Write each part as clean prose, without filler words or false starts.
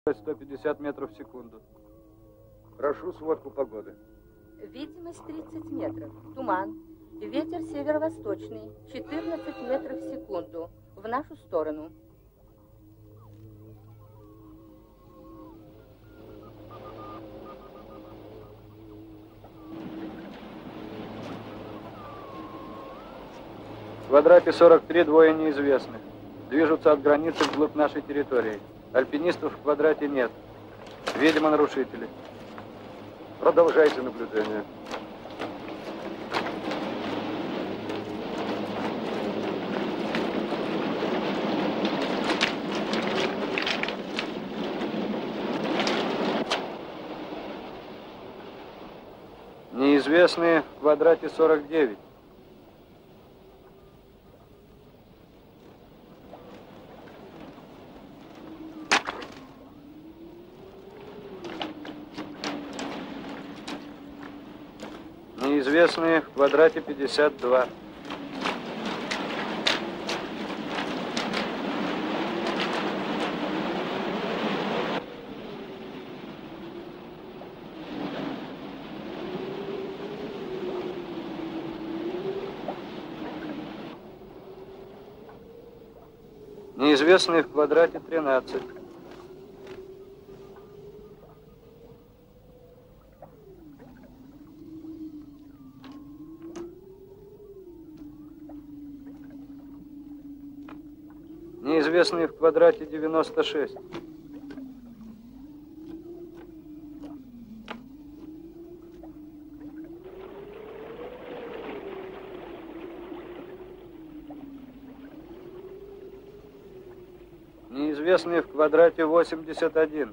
150 метров в секунду. Прошу сводку погоды. Видимость 30 метров. Туман. Ветер северо-восточный. 14 метров в секунду. В нашу сторону. В квадрате 43 двое неизвестных. Движутся от границы вглубь нашей территории. Альпинистов в квадрате нет. Видимо, нарушители. Продолжайте наблюдение. Неизвестные в квадрате 49. Неизвестные в квадрате 52. Неизвестные в квадрате 13. Неизвестные в квадрате 96. Неизвестные в квадрате 81.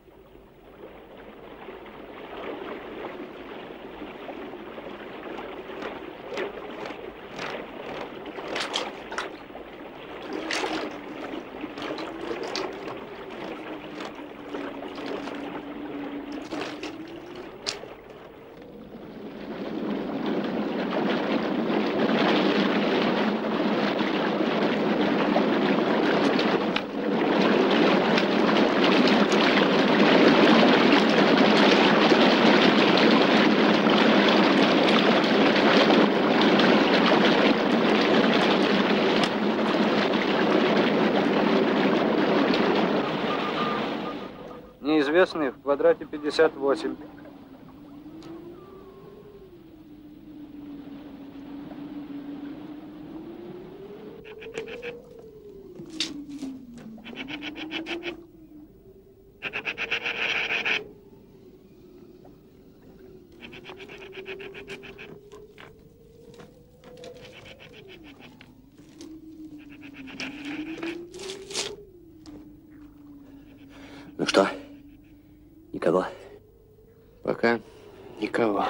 Неизвестные в квадрате 58. Ну что? Никого? Пока никого.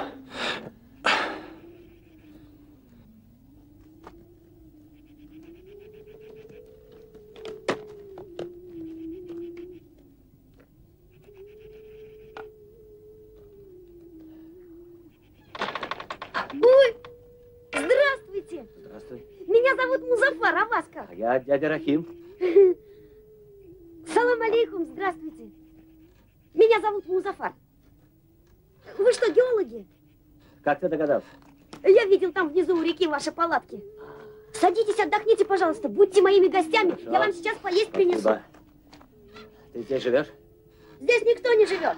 Ой, здравствуйте. Здравствуй. Меня зовут Музафар, а вас как? А я дядя Рахим. Салам алейкум, здравствуйте. Меня зовут Музафар. Вы что, геологи? Как ты догадался? Я видел там внизу у реки ваши палатки. Садитесь, отдохните, пожалуйста. Будьте моими гостями. Хорошо. Я вам сейчас поесть принесу. Спасибо. Ты здесь живешь? Здесь никто не живет.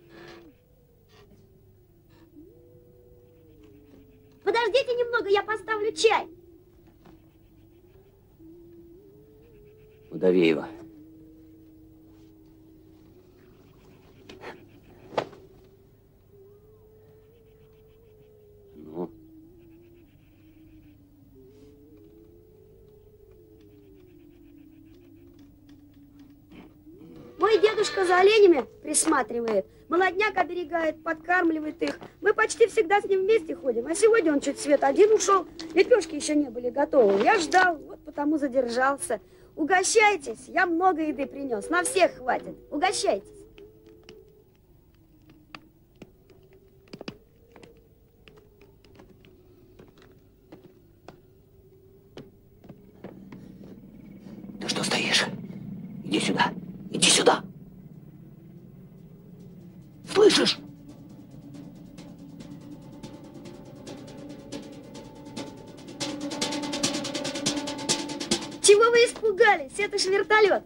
Подождите немного, я поставлю чай. Удави его. Ну? Мой дедушка за оленями присматривает. Молодняк оберегает, подкармливает их. Мы почти всегда с ним вместе ходим. А сегодня он чуть свет один ушел. Лепешки еще не были готовы. Я ждал, вот потому задержался. Угощайтесь, я много еды принес. На всех хватит. Угощайтесь. Ты что стоишь? Иди сюда. Иди сюда. Слышишь? Чего вы испугались? Это ж вертолет.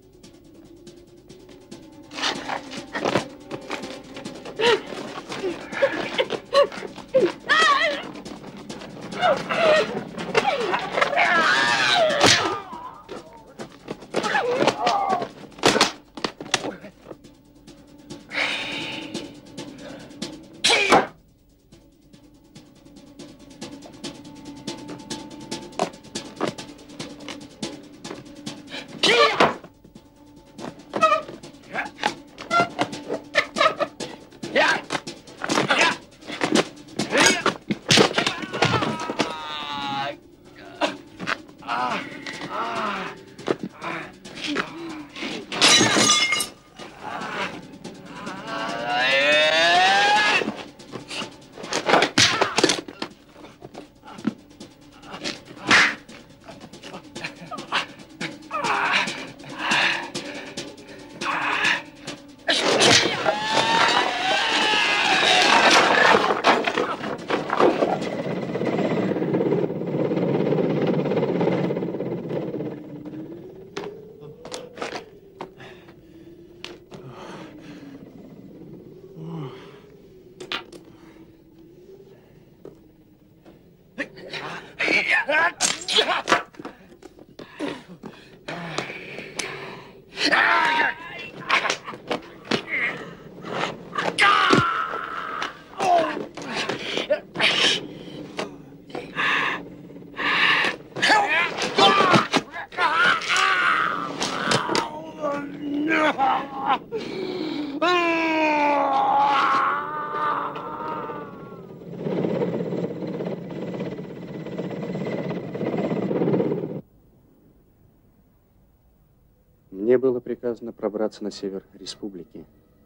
Мне было приказано пробраться на север республики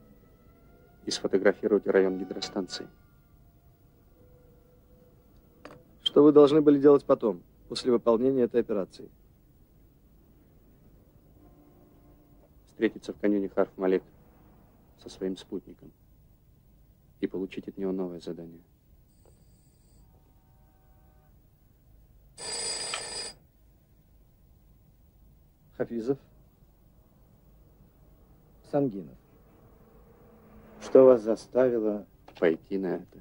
и сфотографировать район гидростанции. Что вы должны были делать потом, после выполнения этой операции? Встретиться в каньоне Харф-Малек со своим спутником и получить от него новое задание. Хафизов. Сангинов. Что вас заставило Пойти на это.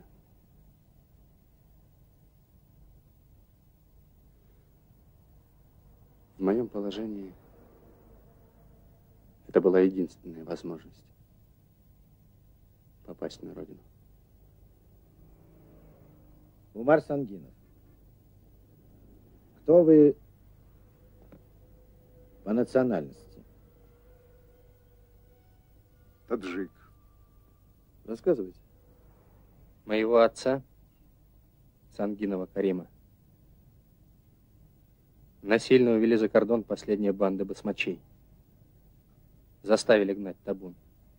В моем положении это была единственная возможность попасть на родину. Умар Сангинов. Кто вы по национальности? Таджик. Рассказывайте. Моего отца, Сангинова Карима, насильно увели за кордон последние банды басмачей. Заставили гнать табун.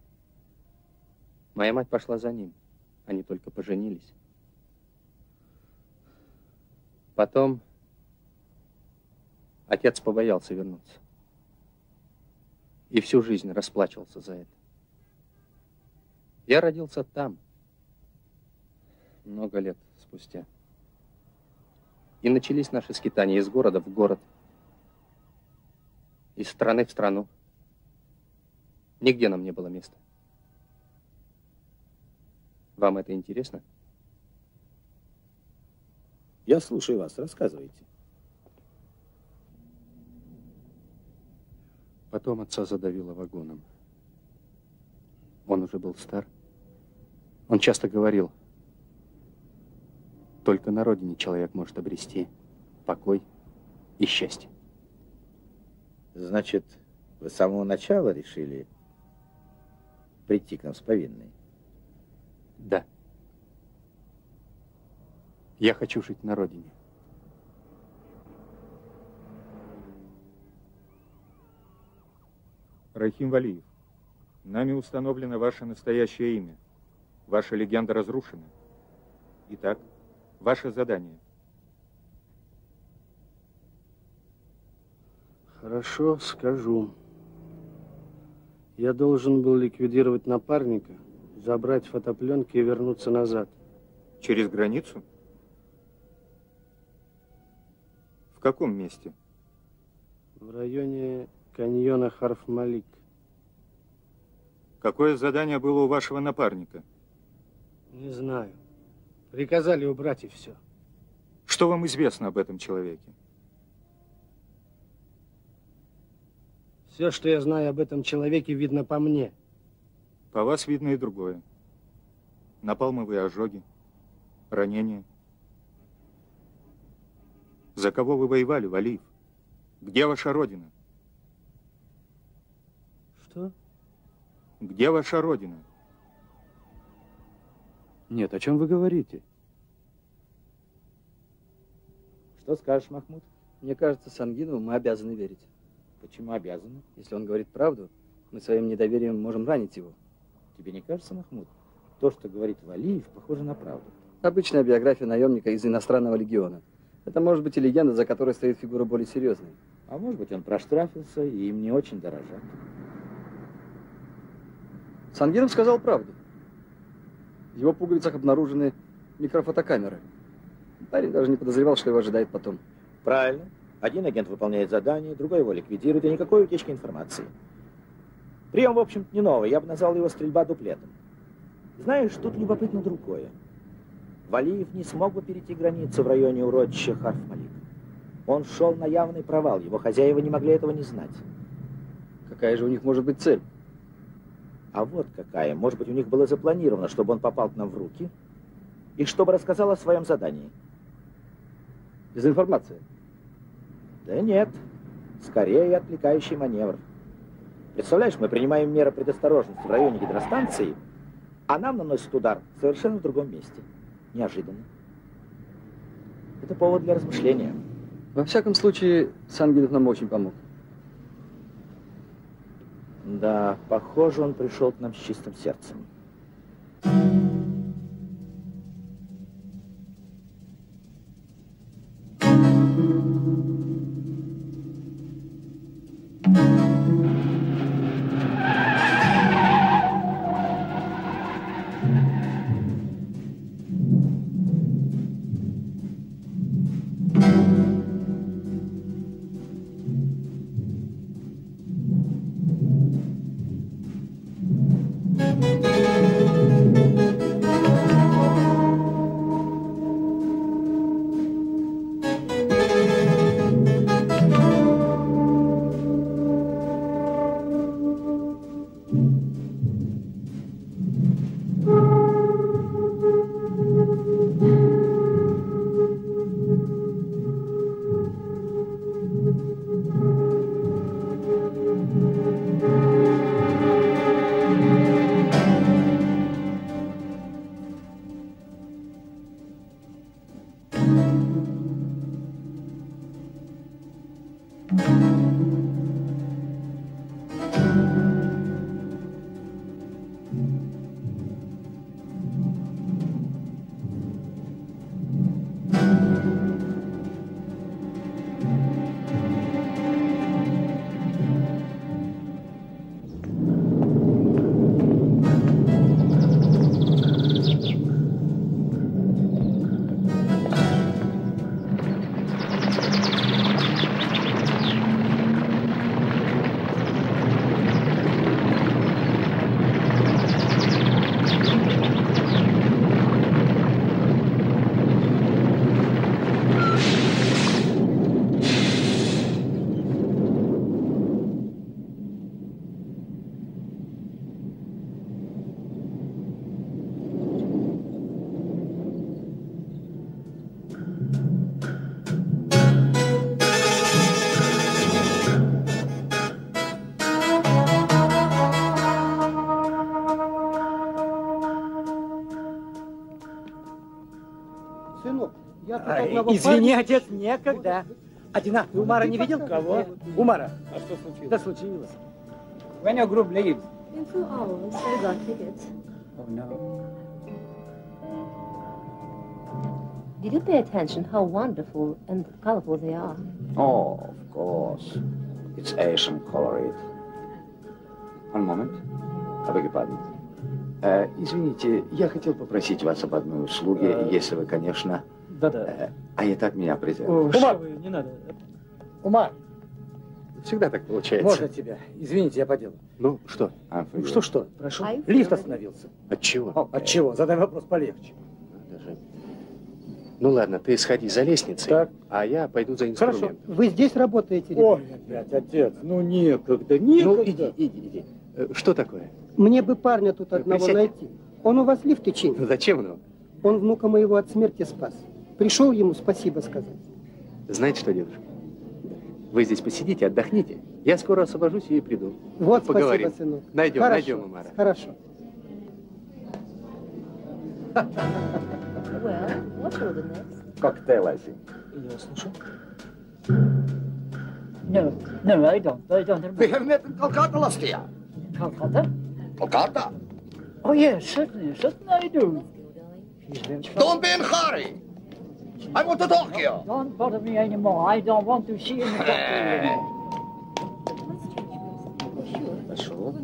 Моя мать пошла за ним. Они только поженились. Потом отец побоялся вернуться. И всю жизнь расплачивался за это. Я родился там, много лет спустя. И начались наши скитания из города в город, из страны в страну. Нигде нам не было места. Вам это интересно? Я слушаю вас, рассказывайте. Потом отца задавило вагоном. Он уже был стар. Он часто говорил, только на родине человек может обрести покой и счастье. Значит, вы с самого начала решили прийти к нам с повинной? Да. Я хочу жить на родине. Рахим Валиев, нами установлено ваше настоящее имя. Ваша легенда разрушена. Итак, ваше задание. Хорошо, скажу. Я должен был ликвидировать напарника, забрать фотопленки и вернуться назад. Через границу? В каком месте? В районе каньона Харф-Малик. Какое задание было у вашего напарника? Не знаю. Приказали убрать и все. Что вам известно об этом человеке? Все, что я знаю об этом человеке, видно по мне. По вас видно и другое. Напалмовые ожоги, ранения. За кого вы воевали, Валиев? Где ваша родина? Что? Где ваша родина? Нет, о чем вы говорите? Что скажешь, Махмуд? Мне кажется, Сангинову мы обязаны верить. Почему обязаны? Если он говорит правду, мы своим недоверием можем ранить его. Тебе не кажется, Махмуд? То, что говорит Валиев, похоже на правду. Обычная биография наемника из иностранного легиона. Это может быть и легенда, за которой стоит фигура более серьезная. А может быть, он проштрафился, и им не очень дорожат. Сангинов сказал правду. В его пуговицах обнаружены микрофотокамеры. Парень даже не подозревал, что его ожидает потом. Правильно. Один агент выполняет задание, другой его ликвидирует, и никакой утечки информации. Прием, в общем-то, не новый. Я бы назвал его стрельба дуплетом. Знаешь, тут любопытно другое. Валиев не смог бы перейти границу в районе урочища Харф-Малик. Он шел на явный провал. Его хозяева не могли этого не знать. Какая же у них может быть цель? А вот какая. Может быть, у них было запланировано, чтобы он попал к нам в руки и чтобы рассказал о своем задании. Дезинформация? Да нет. Скорее отвлекающий маневр. Представляешь, мы принимаем меры предосторожности в районе гидростанции, а нам наносят удар совершенно в другом месте. Неожиданно. Это повод для размышления. Во всяком случае, Сангинов нам очень помог. Да, похоже, он пришел к нам с чистым сердцем. Извини, отец, некогда. Одина, ты Умара не видел? Кого? Умара. А что случилось? Да случилось. When your group leaves? In 2 hours, I got tickets. Oh no. Did you pay attention how wonderful and colorful they are? Oh, of course. It's Asian colored. One moment. I beg your pardon. Извините, я хотел попросить вас об одной услуге, если вы, конечно... Да-да. А и так меня презирают. Умар, не надо. Умар, Всегда так получается. можно тебя? Извините, я по делу. Ну, что? Ну, что? Прошу. Лифт остановился. От чего? От чего? Задай вопрос полегче. Даже... Ну ладно, ты сходи за лестницей, Так. а я пойду за инструментом. Вы здесь работаете? Ой, опять, отец, ну некогда. Ну, иди. Что такое? Мне бы парня тут одного Присядь. найти. Он у вас лифты чинит. Ну, зачем оно? Он внука моего от смерти спас. Пришел ему спасибо сказать. Знаете что, дедушка? Вы здесь посидите, отдохните. Я скоро освобожусь и приду. Вот Поговорим. спасибо, сынок. Найдем, Хорошо, найдем Умара. Хорошо. Коктейль, I think. Я слушаю. No, I don't. We have met in Calcutta last year. Calcutta? Calcutta? Oh, yes, certainly I do. Don't be in a hurry. I want to talk to you. Don't bother me anymore. I don't want to see any doctor anymore. Хорошо.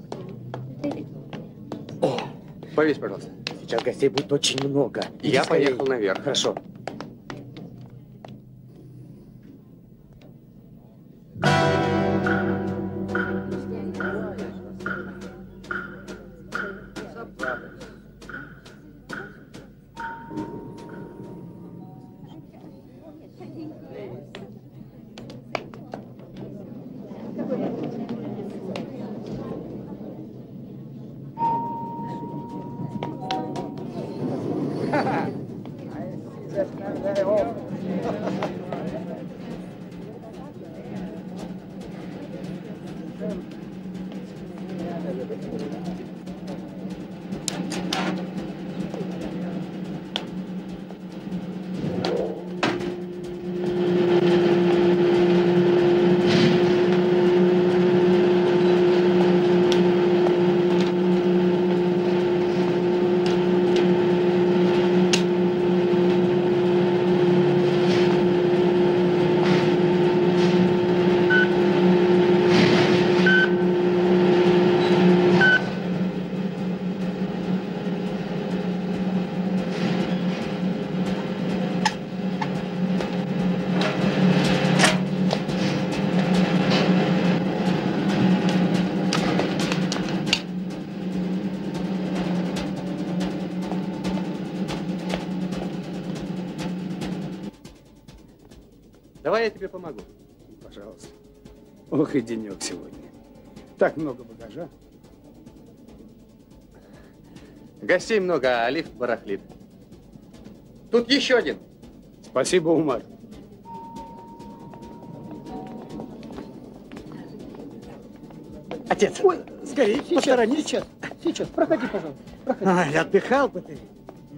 Повесь, пожалуйста. Сейчас гостей будет очень много. Я поехал наверх. Хорошо. Давай я тебе помогу. Пожалуйста. Ох и денек сегодня. Так много багажа. Гостей много, а лифт барахлит. Тут еще один. Спасибо, Умар. Отец, Ой, скорее, сейчас, посторонись. Сейчас. Проходи, пожалуйста. Проходи. Ай, отдыхал бы ты.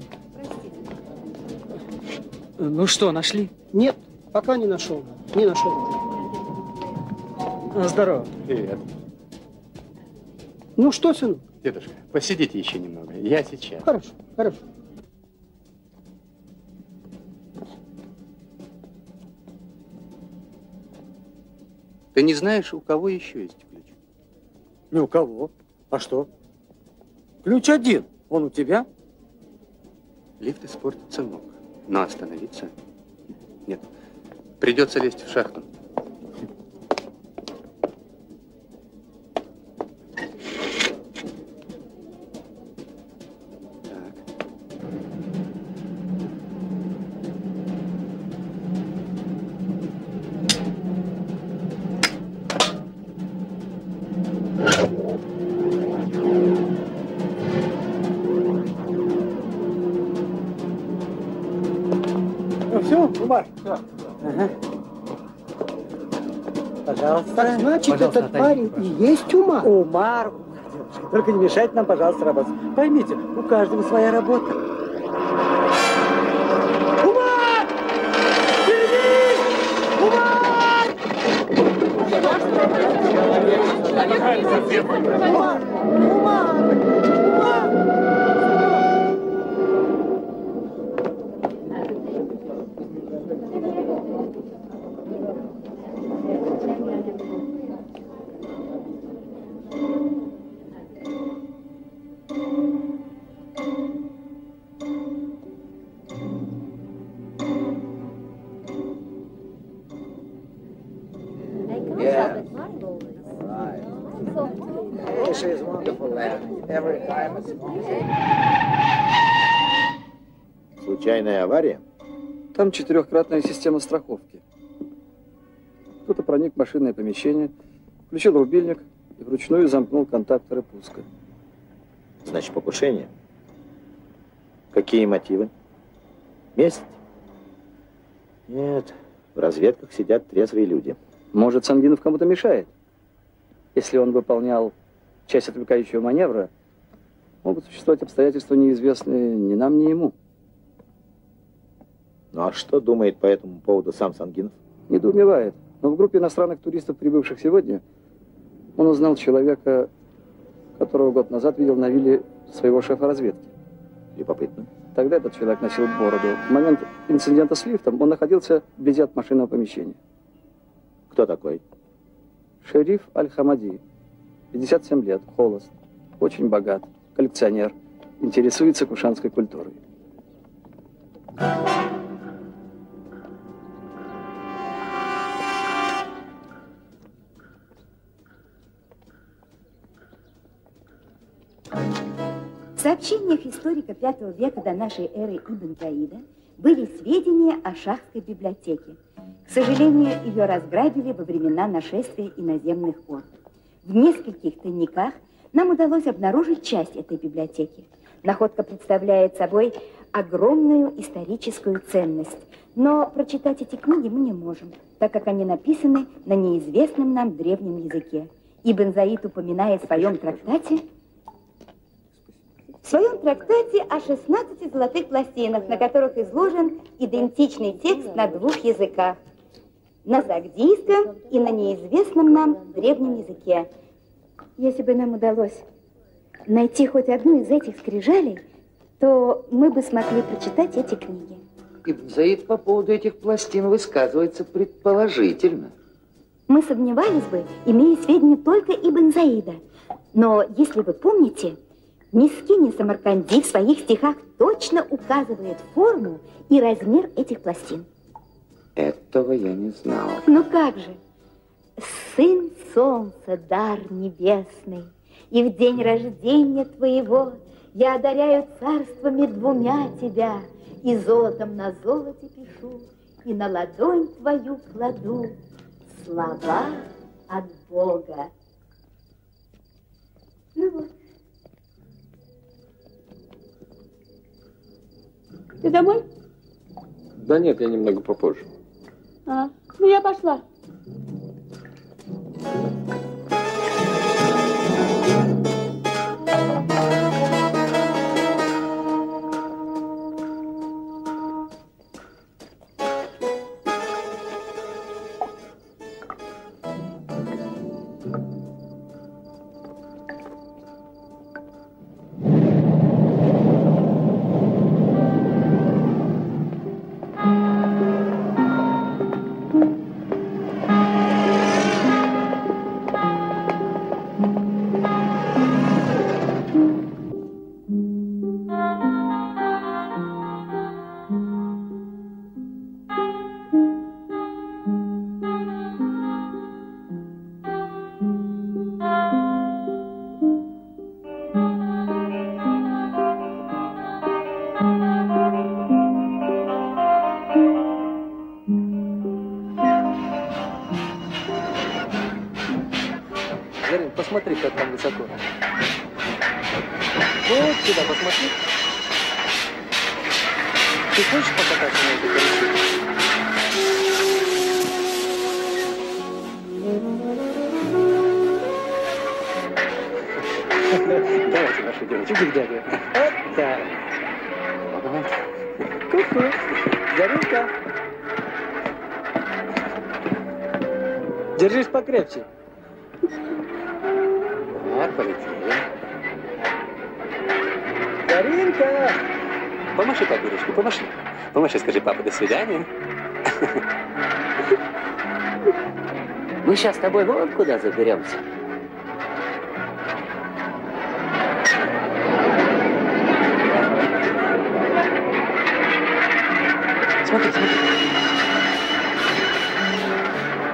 Ну что, нашли? Нет, пока не нашел. Не нашел. Здорово. Привет. Ну что, сынок? Дедушка, посидите еще немного. Я сейчас. Хорошо, хорошо. Ты не знаешь, у кого еще есть ключ? Ни у кого. А что? Ключ один. Он у тебя? Лифт испортится мог. Но остановиться? Нет. Придется лезть в шахту. Ну все, Умар? Все. Ага. Пожалуйста. Так значит, Пожалуйста, этот парень и есть Умар? Умар. Девушка, только не мешайте нам, пожалуйста, работать. Поймите, у каждого своя работа. Умар! Берегись! Умар! Умар! Умар! Случайная авария? Там 4-кратная система страховки. Кто-то проник в машинное помещение, включил рубильник и вручную замкнул контакторы пуска. Значит, покушение? Какие мотивы? Месть? Нет, в разведках сидят трезвые люди. Может, Сангинов кому-то мешает? Если он выполнял часть отвлекающего маневра, могут существовать обстоятельства, неизвестные ни нам, ни ему. Ну а что думает по этому поводу сам Сангинов? Недоумевает. Но в группе иностранных туристов, прибывших сегодня, он узнал человека, которого год назад видел на вилле своего шефа разведки. Любопытно. Тогда этот человек носил бороду. В момент инцидента с лифтом он находился вблизи от машинного помещения. Кто такой? Шериф Аль-Хамади. 57 лет, холост, очень богат, коллекционер, интересуется кушанской культурой. В сообщениях историка V века до нашей эры Ибн Заида были сведения о шахской библиотеке. К сожалению, ее разграбили во времена нашествия иноземных орд. В нескольких тайниках нам удалось обнаружить часть этой библиотеки. Находка представляет собой огромную историческую ценность. Но прочитать эти книги мы не можем, так как они написаны на неизвестном нам древнем языке. Ибн Заид упоминает в своем трактате о 16 золотых пластинах, на которых изложен идентичный текст на 2 языках. На загдийском и на неизвестном нам древнем языке. Если бы нам удалось найти хоть одну из этих скрижалей, то мы бы смогли прочитать эти книги. Ибн Заид по поводу этих пластин высказывается предположительно. Мы сомневались бы, имея сведения только Ибн Заида. Но, если вы помните, Мискини Самарканди в своих стихах точно указывает форму и размер этих пластин. Этого я не знал. Ну как же? Сын солнца, дар небесный, и в день рождения твоего я одаряю царствами 2 тебя, и золотом на золоте пишу, и на ладонь твою кладу слова от Бога. Ну вот. Ты домой? Да нет, я немного попозже. А, ну я пошла. Посмотри, как там высоко. Вот сюда посмотри. Ты хочешь покататься на этой карусели? Давайте, ваши девочки. Иди к дяде. Вот так. Ку-ку. Заринка. Держись покрепче. Вот, полетели. Даринка! Помаши папе ручку, помаши. Помаши, скажи, папа, до свидания. Мы сейчас с тобой вон куда заберемся. Смотри, смотри.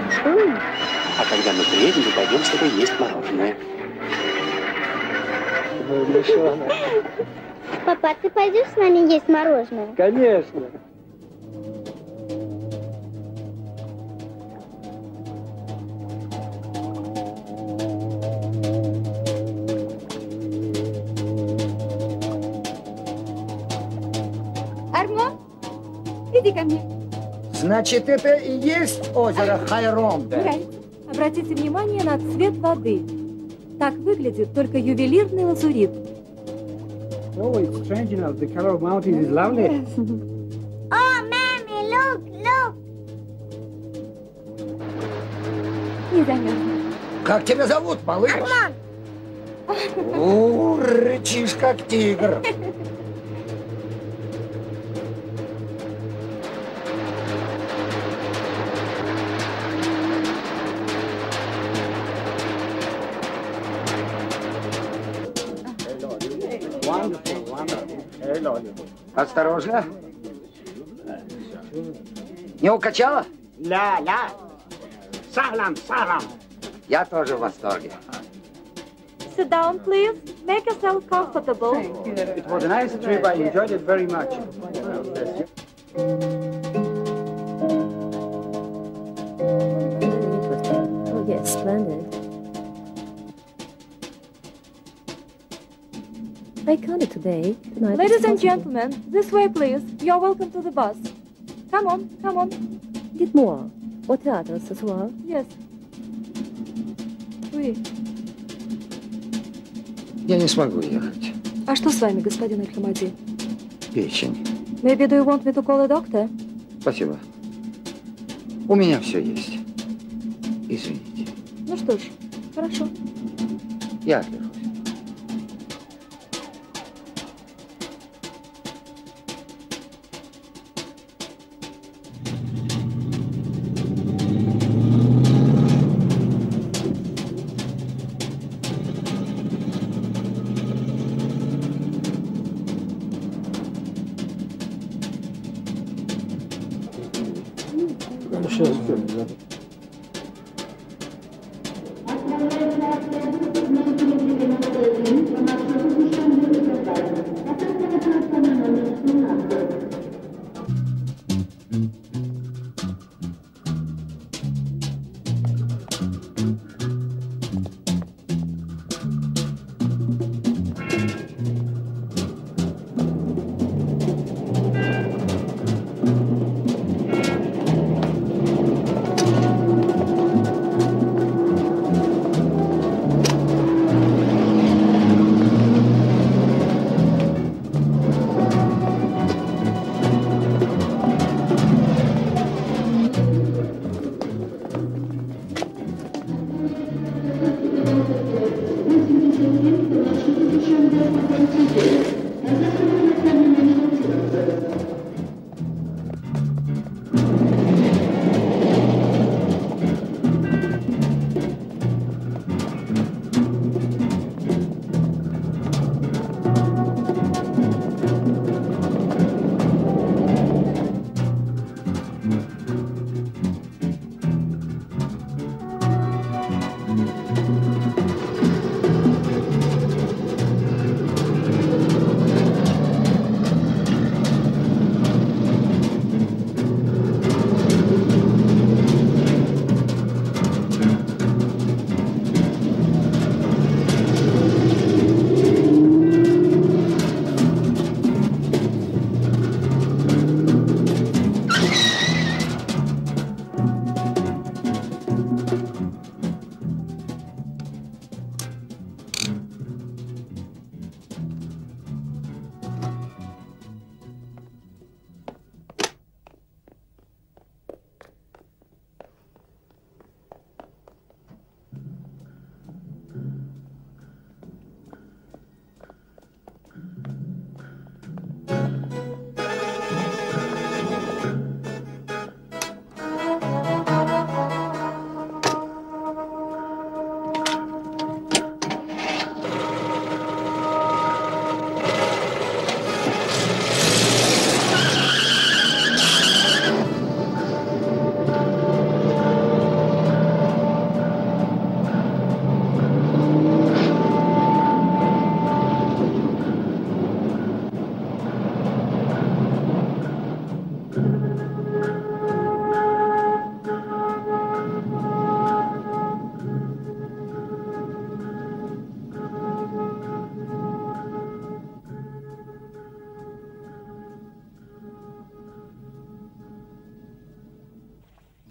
А когда мы приедем, мы пойдем с тобой есть мороженое. Мышонок. Папа, ты пойдешь с нами есть мороженое? Конечно. Армон, иди ко мне. Значит, это и есть озеро Хайромде? Нравится. Обратите внимание на цвет воды. Так выглядит только ювелирный лазурит. Oh, it's strange enough. The color of mountain is lovely. Oh, Mommy, look, look. Не замерзнешь. Как тебя зовут, малыш? Арман. Рычишь, как тигр. Осторожно. Не укачала? Ля-ля. Салам, салам. Я тоже в восторге. Sit down, please. Make yourself comfortable. It was a nice trip. I enjoyed it very much. Oh, yes, splendid. I counted today. Tonight Ladies and gentlemen, this way, please. You're welcome to the bus. Come on, come on. Dites-moi, au théâtre ce soir? Yes. Oui. Я не смогу ехать. А что с вами, господин Аль-Хамади? Печень. Maybe do you want me to call a doctor? Спасибо. У меня все есть. Извините. Ну что ж, хорошо. Я отдыхаю.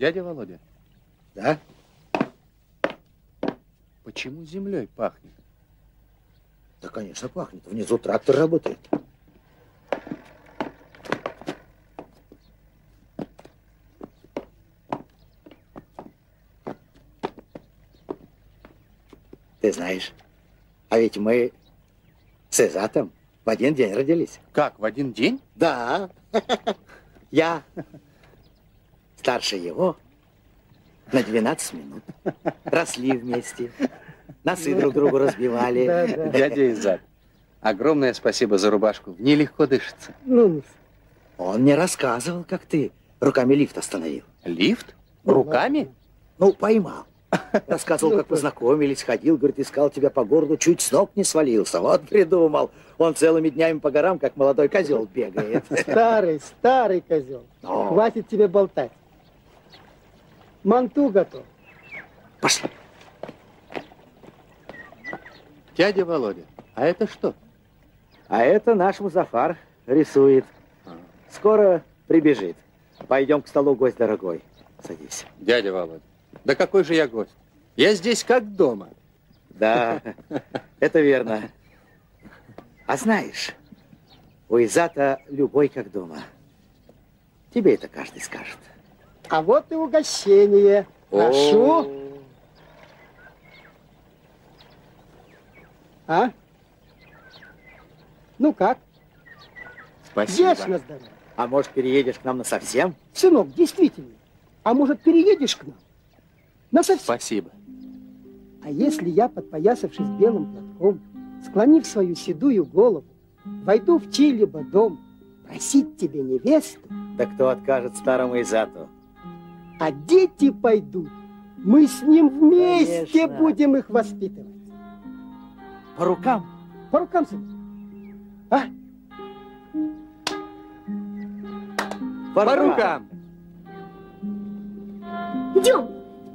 Дядя Володя. Да? Почему землей пахнет? Да, конечно, пахнет. Внизу трактор работает. Ты знаешь, а ведь мы с Изатом в один день родились. Как, в один день? Да. Я старше его на 12 минут. Росли вместе. Носы друг другу разбивали. Дядя Изат, огромное спасибо за рубашку. Нелегко дышится. Он мне рассказывал, как ты руками лифт остановил. Лифт? Руками? Ну, поймал. Рассказывал, как познакомились, ходил, говорит, искал тебя по городу, чуть с ног не свалился. Вот придумал. Он целыми днями по горам, как молодой козел, бегает. Старый козел. Хватит тебе болтать. Манту готов. Пошли. Дядя Володя, а это что? А это наш Музафар рисует. Скоро прибежит. Пойдем к столу, гость дорогой. Садись. Дядя Володя, да какой же я гость? Я здесь как дома. Да, это верно. А знаешь, у Изата любой как дома. Тебе это каждый скажет. А вот и угощение. Прошу. А? Ну как? Спасибо. Ешь на здоровье. А может, переедешь к нам насовсем? Сынок, действительно. А может, переедешь к нам? Насовсем. Спасибо. А если я, подпоясавшись белым платком, склонив свою седую голову, войду в чей-либо дом просить тебе невесту? Да кто откажет старому Изату? А дети пойдут. Мы с ним вместе Конечно. будем их воспитывать. По рукам? По рукам, сынок. А? По рукам. Идем.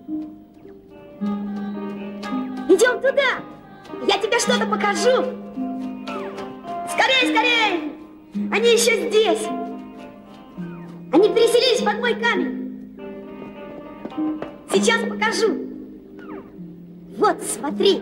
Идем туда. Я тебе что-то покажу. Скорей, скорей. Они еще здесь. Они переселились под мой камень. Сейчас покажу. Вот, смотри.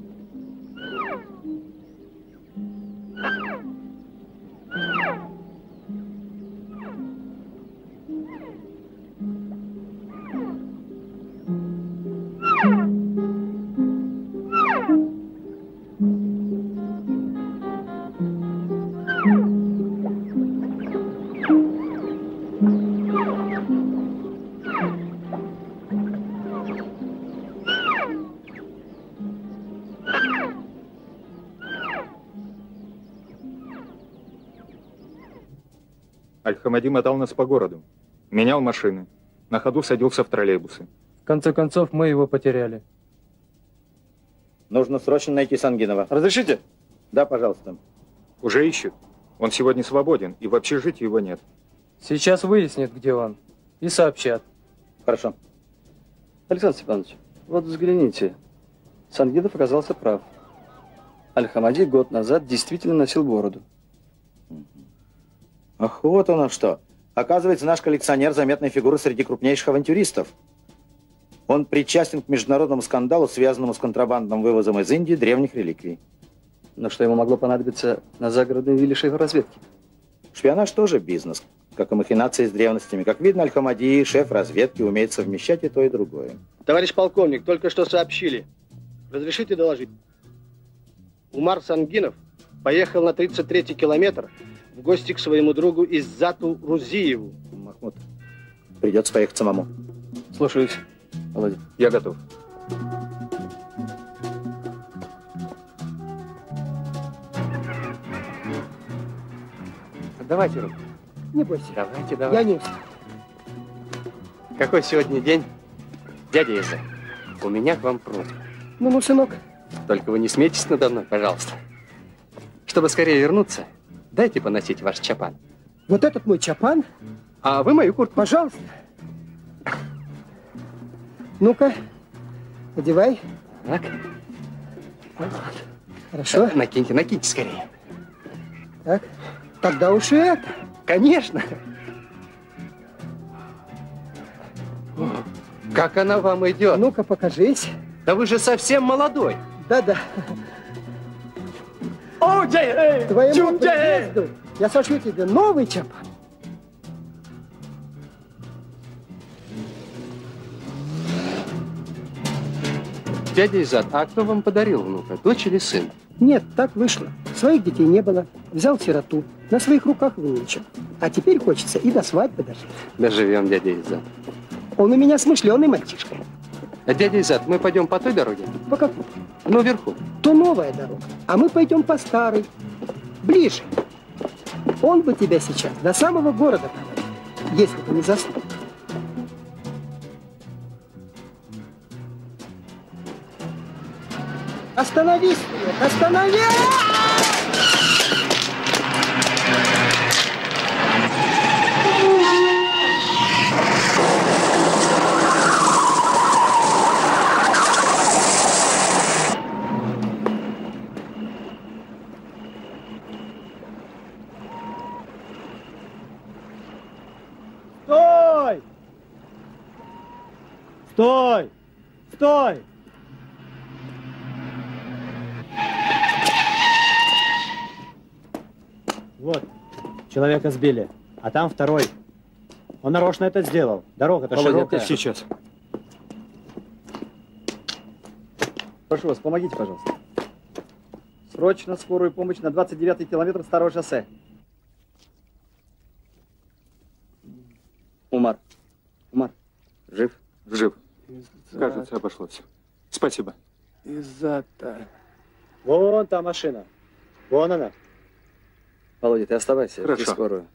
Аль-Хамади мотал нас по городу. Менял машины. На ходу садился в троллейбусы. В конце концов, мы его потеряли. Нужно срочно найти Сангинова. Разрешите? Да, пожалуйста. Уже ищут. Он сегодня свободен, и в общежитии его нет. Сейчас выяснят, где он, и сообщат. Хорошо. Александр Степанович, вот взгляните. Сангинов оказался прав. Аль-Хамади год назад действительно носил бороду. Ах, вот оно что. Оказывается, наш коллекционер – заметная фигура среди крупнейших авантюристов. Он причастен к международному скандалу, связанному с контрабандным вывозом из Индии древних реликвий. Но что ему могло понадобиться на загородной вилле шефа разведки? Шпионаж тоже бизнес, как и махинации с древностями. Как видно, Аль-Хамади, шеф разведки, умеет совмещать и то, и другое. Товарищ полковник, только что сообщили. Разрешите доложить? Умар Сангинов поехал на 33-й километр в гости к своему другу Иззату Рузиеву. Махмуд, придется поехать самому. Слушаюсь, Володя. Я готов. Давайте руку. Не бойся. Давайте, давайте. Я не устал. Какой сегодня день? Дядя Иза, у меня к вам просьба. Ну, сынок. Только вы не смейтесь надо мной, пожалуйста. Чтобы скорее вернуться, дайте поносить ваш чапан. Вот этот мой чапан? А вы мою куртку. Пожалуйста. Ну-ка, одевай. Так. Вот. Хорошо. Накиньте, накиньте скорее. Так, тогда уж и это. Конечно. Как она вам идет? Ну-ка, покажись. Да вы же совсем молодой. Да-да. Твоему приезду я сошью тебе новый чапан. Дядя Изат, а кто вам подарил внука, дочь или сын? Нет, так вышло. Своих детей не было. Взял сироту. На своих руках выничал. А теперь хочется и до свадьбы дожить. Доживем, дядя Изат. Он у меня смышленый мальчишка. А дядя Изат, мы пойдем по той дороге? По какой? Ну, вверху. То новая дорога. А мы пойдем по старой. Ближе. Он бы тебя сейчас до самого города проводил, если бы не заснул. Остановись, вперед! Остановись! Стой! Стой! Стой! Вот, человека сбили, а там второй. Он нарочно это сделал. Дорога-то широкая. Сейчас. Прошу вас, помогите, пожалуйста. Срочно скорую помощь на 29-й километр старого шоссе. Умар. Умар. Жив? Жив. Кажется, обошлось. Спасибо. Изата. Вон та машина. Вон она. Володя, ты оставайся, жди Хорошо. скорую.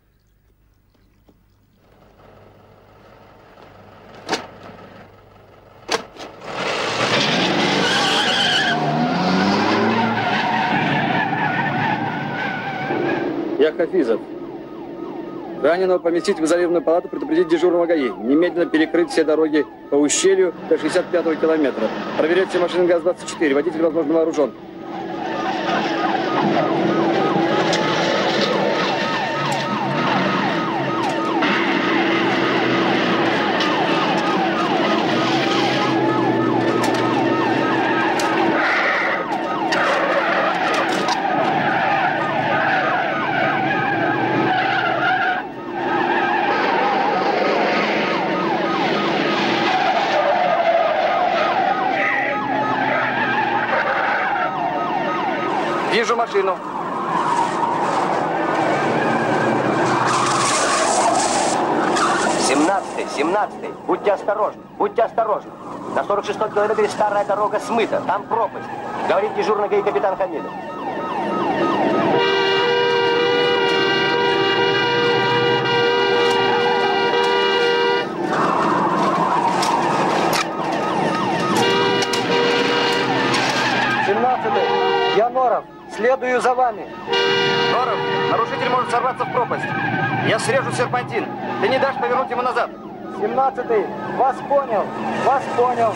Я Хафизов. Раненого поместить в изолированную палату, предупредить дежурного ГАИ. Немедленно перекрыть все дороги по ущелью до 65-го километра. Проверять все машины ГАЗ-24. Водитель, возможно, вооружен. Вижу машину. Семнадцатый. Будьте осторожны. Будьте осторожны. На 46-м километре старая дорога смыта. Там пропасть. Говорит дежурный ГАИ капитан Хамидов. Я Норов. Следую за вами. Норов, нарушитель может сорваться в пропасть. Я срежу серпантин. Ты не дашь повернуть ему назад. 17-й. Вас понял. Вас понял.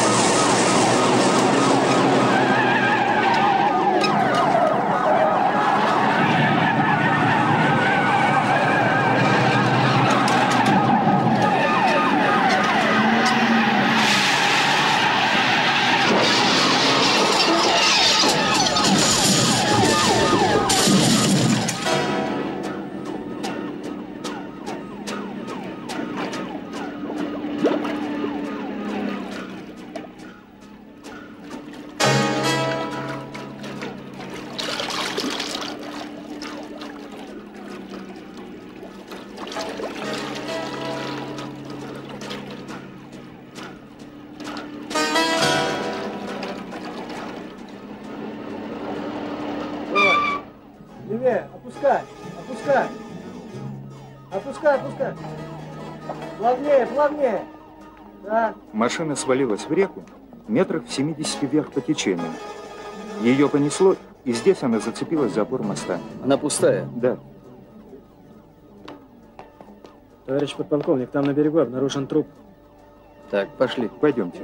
Левее, опускай, опускай. Опускай, опускай. Плавнее, плавнее. Да. Машина свалилась в реку метрах в 70 вверх по течению. Ее понесло, и здесь она зацепилась за опор моста. Она пустая? Да. Товарищ подполковник, там на берегу обнаружен труп. Так, пошли. Пойдемте.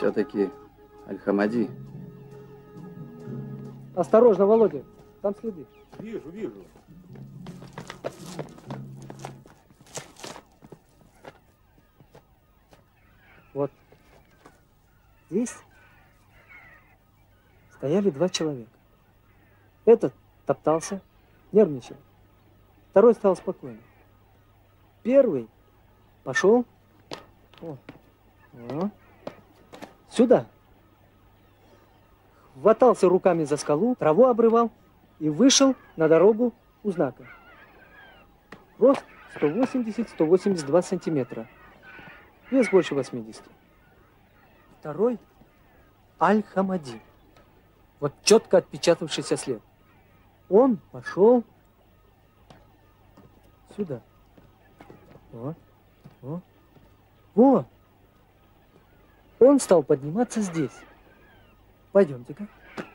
Все-таки Аль-Хамади. Осторожно, Володя, там следы. Вижу, вижу. Вот. Здесь стояли два человека. Этот топтался, нервничал. Второй стал спокойным. Первый пошел сюда. Хватался руками за скалу, траву обрывал и вышел на дорогу у знака. Рост 180-182 сантиметра. Вес больше 80. Второй Аль-Хамади. Вот четко отпечатавшийся след. Он пошел сюда. Вот. Он стал подниматься здесь. Пойдемте-ка.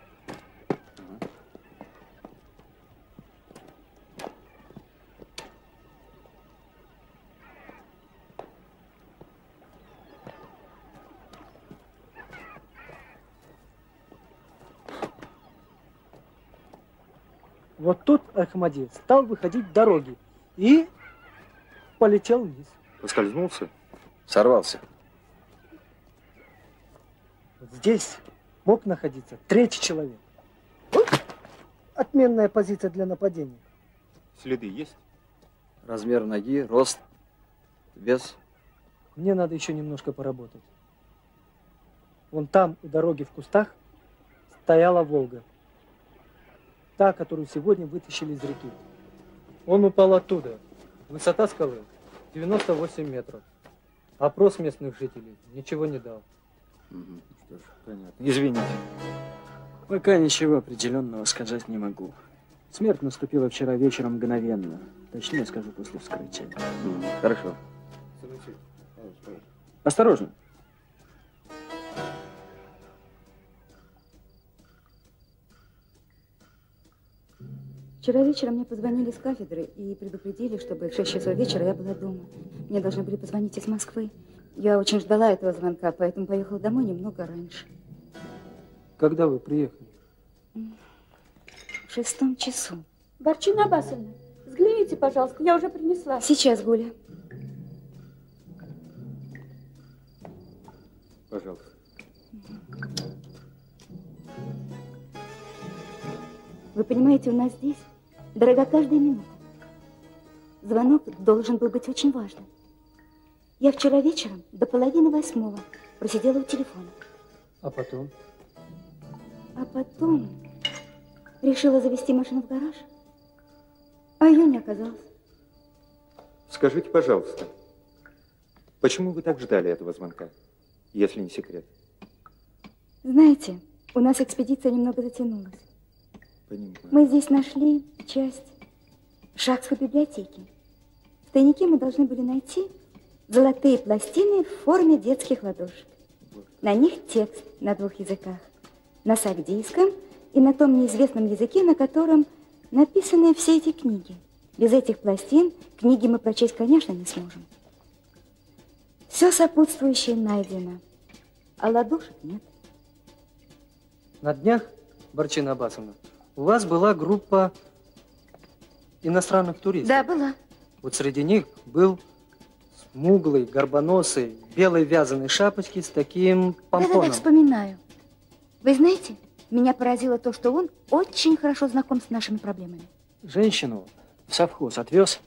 Вот тут Аль-Хамади стал выходить с дороги и полетел вниз. Поскользнулся? Сорвался. Вот здесь мог находиться третий человек. Отменная позиция для нападения. Следы есть? Размер ноги, рост, вес. Мне надо еще немножко поработать. Вон там, у дороги в кустах, стояла «Волга». Та, которую сегодня вытащили из реки. Он упал оттуда. Высота скалы 98 метров. Опрос местных жителей ничего не дал. Что ж, понятно. Извините. Пока ничего определенного сказать не могу. Смерть наступила вчера вечером мгновенно. Точнее скажу, после вскрытия. Хорошо. Осторожно. Вчера вечером мне позвонили с кафедры и предупредили, чтобы в 6 часов вечера я была дома. Мне должны были позвонить из Москвы. Я очень ждала этого звонка, поэтому поехала домой немного раньше. Когда вы приехали? В 6 часу. Барчина Абасовна, взгляните, пожалуйста, я уже принесла. Сейчас, Гуля. Пожалуйста. Вы понимаете, у нас здесь дорога каждая минута. Звонок должен был быть очень важным. Я вчера вечером до 7:30 просидела у телефона. А потом? А потом решила завести машину в гараж, а ее не оказалось. Скажите, пожалуйста, почему вы так ждали этого звонка, если не секрет? Знаете, у нас экспедиция немного затянулась. Понимаю. Мы здесь нашли часть Шахской библиотеки. В тайнике мы должны были найти золотые пластины в форме детских ладошек. На них текст на 2 языках. На сагдийском и на том неизвестном языке, на котором написаны все эти книги. Без этих пластин книги мы прочесть, конечно, не сможем. Все сопутствующее найдено, а ладошек нет. На днях, Барчина Абасовна, у вас была группа иностранных туристов. Да, была. Вот среди них был смуглый, горбоносый, в белой вязаной шапочке с таким помпоном. Да-да-да, вспоминаю. Вы знаете, меня поразило то, что он очень хорошо знаком с нашими проблемами. Женщину в совхоз отвез,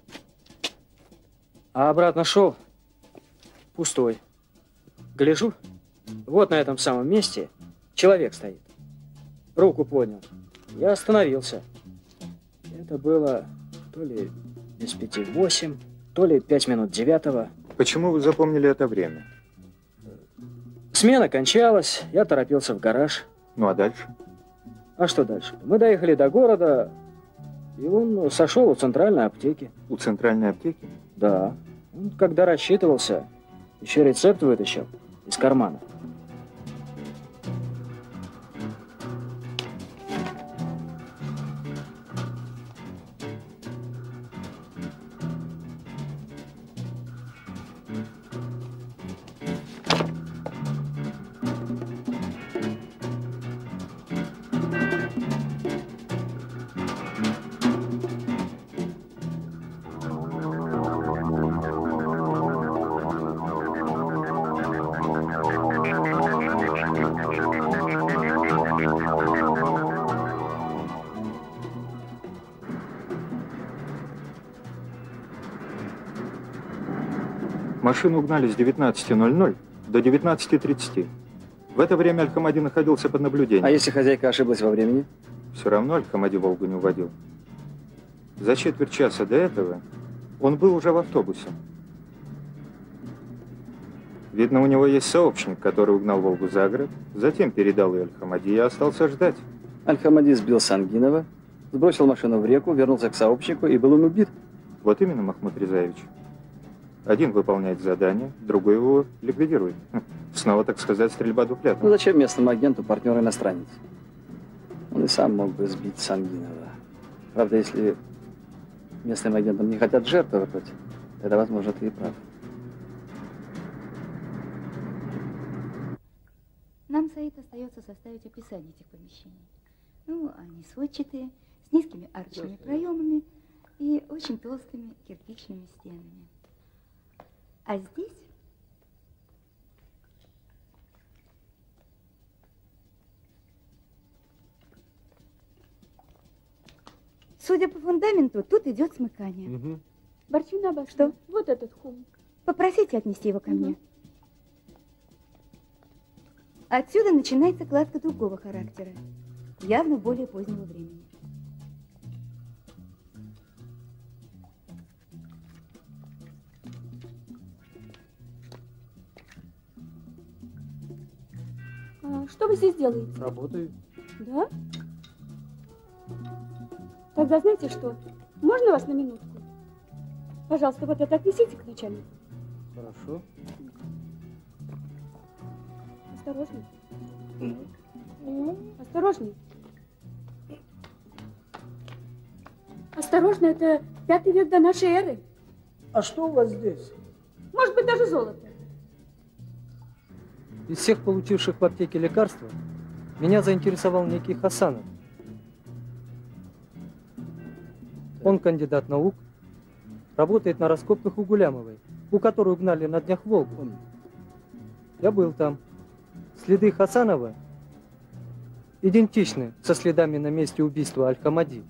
а обратно шел пустой. Гляжу, вот на этом самом месте человек стоит. Руку поднял. Я остановился. Это было то ли без 5:08, то ли 9:05. Почему вы запомнили это время? Смена кончалась, я торопился в гараж. Ну а дальше? А что дальше? Мы доехали до города, и он сошел у центральной аптеки. У центральной аптеки? Да. Он, когда рассчитывался, еще рецепт вытащил из кармана. Машину угнали с 19:00 до 19:30. В это время Аль-Хамади находился под наблюдением. А если хозяйка ошиблась во времени? Все равно Аль-Хамади Волгу не уводил. За четверть часа до этого он был уже в автобусе. Видно, у него есть сообщник, который угнал Волгу за город, затем передал ее Аль-Хамади и остался ждать. Аль-Хамади сбил Сангинова, сбросил машину в реку, вернулся к сообщнику и был им убит. Вот именно, Махмуд Резаевич. Один выполняет задание, другой его ликвидирует. Снова, так сказать, стрельба дуплетом. Ну зачем местному агенту партнер иностранец? Он и сам мог бы сбить Сангинова. Правда, если местным агентам не хотят жертвовать, тогда, возможно, ты и прав. Нам, Саид, остается составить описание этих помещений. Ну, они сводчатые, с низкими арочными проемами и очень толстыми кирпичными стенами. А здесь судя по фундаменту, тут идет смыкание. Угу. Барчуна, что? Вот этот хум. Попросите отнести его ко мне. Отсюда начинается кладка другого характера, явно более позднего времени. А что вы здесь делаете? Работаю. Да? Тогда знаете что? Можно вас на минутку? Пожалуйста, вот это отнесите к начальнику. Хорошо. Осторожней. Осторожней. Осторожно, это 5 век до нашей эры. А что у вас здесь? Может быть, даже золото. Из всех получивших в аптеке лекарства меня заинтересовал некий Хасанов. Он кандидат наук, работает на раскопках у Гулямовой, у которой угнали на днях Волгу. Я был там. Следы Хасанова идентичны со следами на месте убийства Аль-Хамади.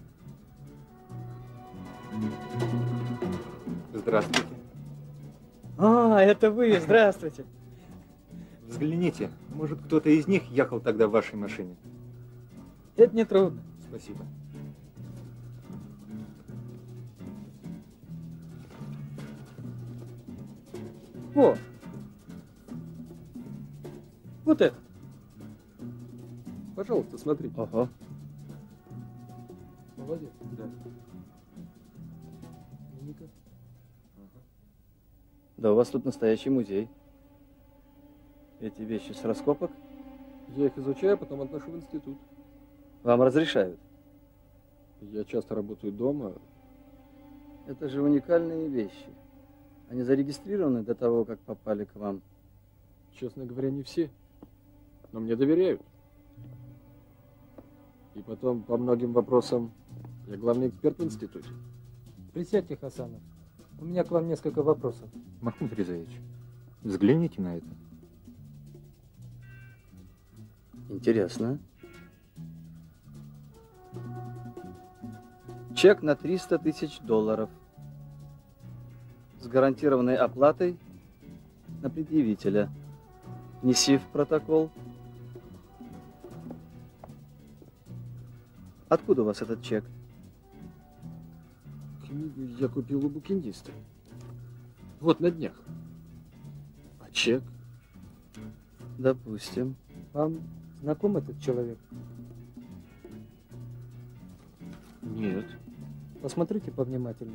Здравствуйте. А, это вы, здравствуйте. Взгляните, может, кто-то из них ехал тогда в вашей машине? Это не трудно. Спасибо. О! Вот это. Пожалуйста, смотрите. Ага. Молодец. Да. Ну-ка. Да, у вас тут настоящий музей. Эти вещи с раскопок? Я их изучаю, потом отношу в институт. Вам разрешают? Я часто работаю дома. Это же уникальные вещи. Они зарегистрированы до того, как попали к вам? Честно говоря, не все. Но мне доверяют. И потом, по многим вопросам, я главный эксперт в институте. Присядьте, Хасанов. У меня к вам несколько вопросов. Махмуд Резаевич, взгляните на это. Интересно. Чек на $300 000 с гарантированной оплатой на предъявителя. Неси в протокол. Откуда у вас этот чек? Книгу я купил у букиниста. Вот на днях. А чек? Допустим. Вам знаком этот человек? Нет. Посмотрите повнимательнее.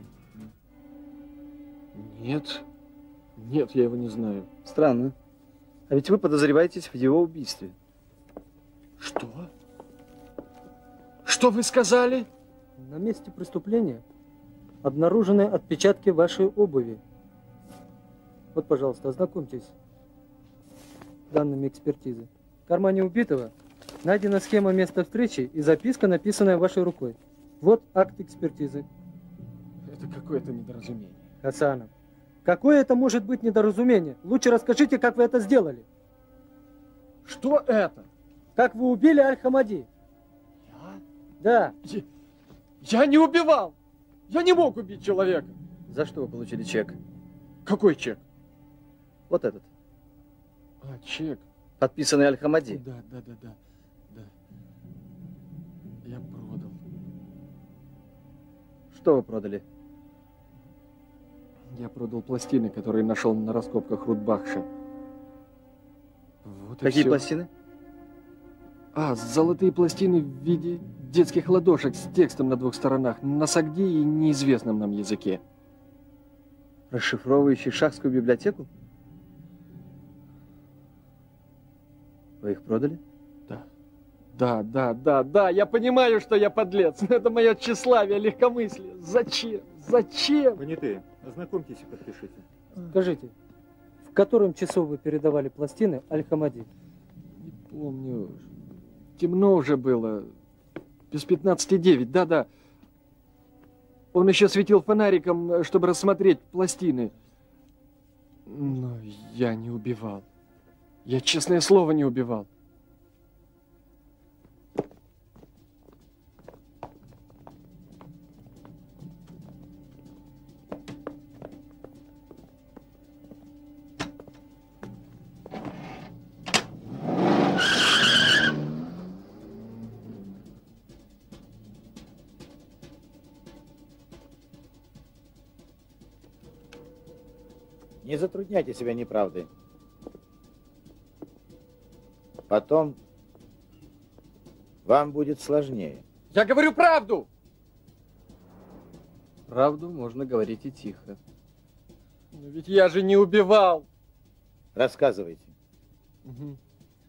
Нет. Нет, я его не знаю. Странно. А ведь вы подозреваетесь в его убийстве. Что? Что вы сказали? На месте преступления обнаружены отпечатки вашей обуви. Вот, пожалуйста, ознакомьтесь с данными экспертизы. В кармане убитого найдена схема места встречи и записка, написанная вашей рукой. Вот акт экспертизы. Это какое-то недоразумение. Хасанов, какое это может быть недоразумение? Лучше расскажите, как вы это сделали. Что это? Как вы убили Аль-Хамади? Я? Да. Я не убивал! Я не мог убить человека! За что вы получили чек? Какой чек? Вот этот. А, чек. Подписанный Аль-Хамади. Да. Я продал. Что вы продали? Я продал пластины, которые нашел на раскопках Рудбахша. Вот Какие всё. пластины? Золотые пластины в виде детских ладошек с текстом на 2 сторонах, на сагди и неизвестном нам языке. Расшифровывающий шахскую библиотеку? Вы их продали? Да, я понимаю, что я подлец. Это мое тщеславие, легкомыслие. Зачем? Понятые, ознакомьтесь и подпишите. Скажите, в котором часу вы передавали пластины Аль-Хамади? Не помню. Темно уже было. Без 15:09, да. Он еще светил фонариком, чтобы рассмотреть пластины. Но я не убивал. Я, честное слово, не убивал. Не затрудняйте себя неправдой. Потом вам будет сложнее. Я говорю правду! Правду можно говорить и тихо. Но ведь я же не убивал. Рассказывайте. Угу.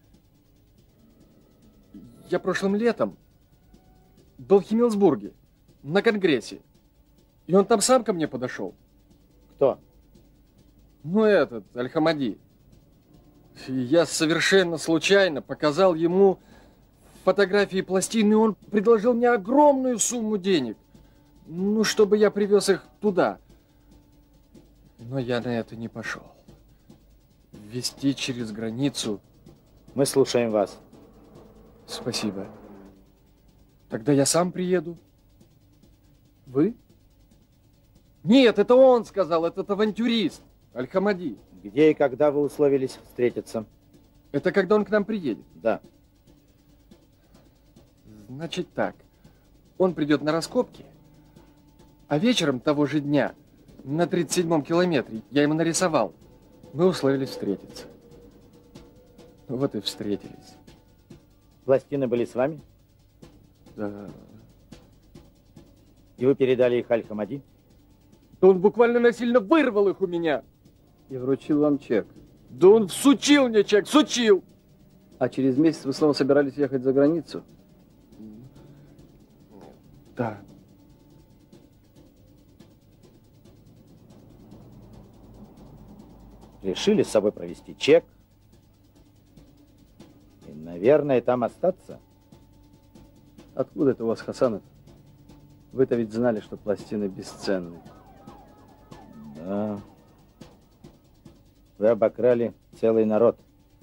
Я прошлым летом был в Химмельсбурге на конгрессе. И он там сам ко мне подошел. Кто? Ну, этот, Аль-Хамади. И я совершенно случайно показал ему фотографии пластин, и он предложил мне огромную сумму денег. Ну, чтобы я привез их туда. Но я на это не пошел. Везти через границу. Мы слушаем вас. Спасибо. Тогда я сам приеду. Вы? Нет, это он сказал, этот авантюрист. Аль-Хамади. Где и когда вы условились встретиться? Это когда он к нам приедет? Да. Значит так. Он придет на раскопки, а вечером того же дня, на 37-м километре, я ему нарисовал. Мы условились встретиться. Вот и встретились. Пластины были с вами? Да. И вы передали их Аль-Хамади? Да он буквально насильно вырвал их у меня. И вручил вам чек. Да он всучил мне чек, всучил. А через месяц вы снова собирались ехать за границу? Да. Решили с собой провести чек. И, наверное, там остаться. Откуда это у вас, Хасанов? Вы-то ведь знали, что пластины бесценны. Да. Вы обокрали целый народ.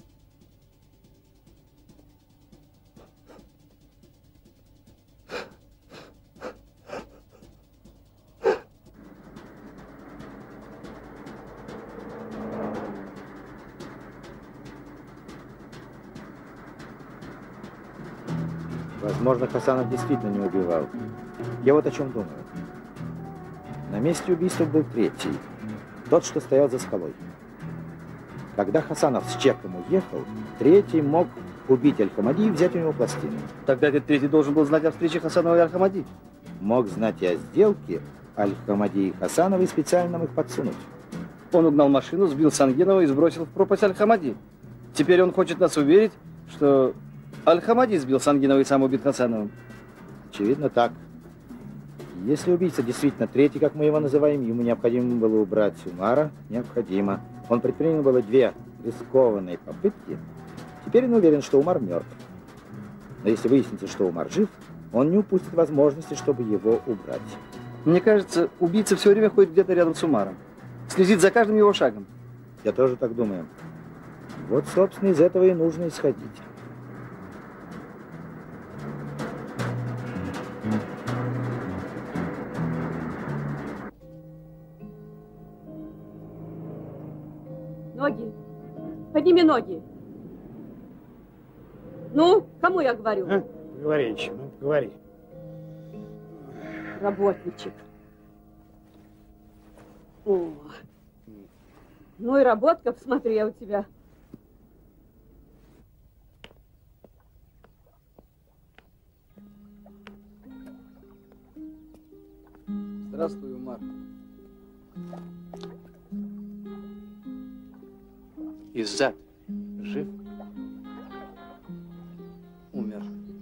Возможно, Хасанов действительно не убивал. Я вот о чем думаю. На месте убийства был третий. Тот, что стоял за скалой. Когда Хасанов с чеком уехал, третий мог убить Аль-Хамади и взять у него пластины. Тогда этот третий должен был знать о встрече Хасанова и Аль-Хамади. Мог знать и о сделке Аль-Хамади и Хасанова и специально их подсунуть. Он угнал машину, сбил Сангинова и сбросил в пропасть Аль-Хамади. Теперь он хочет нас уверить, что Аль-Хамади сбил Сангинова и сам убит Хасановым. Очевидно так. Если убийца действительно третий, как мы его называем, ему необходимо было убрать Умара, необходимо. Он предпринял было 2 рискованные попытки. Теперь он уверен, что Умар мертв. Но если выяснится, что Умар жив, он не упустит возможности, чтобы его убрать. Мне кажется, убийца все время ходит где-то рядом с Умаром. Следит за каждым его шагом. Я тоже так думаю. Вот, собственно, из этого и нужно исходить. Ноги. Подними ноги. Ну, кому я говорю? А? Говори еще, ну, говори. Работничек. О. Ну и работка, посмотри, у тебя. Здравствуй, Умар. Иззат жив? Умер.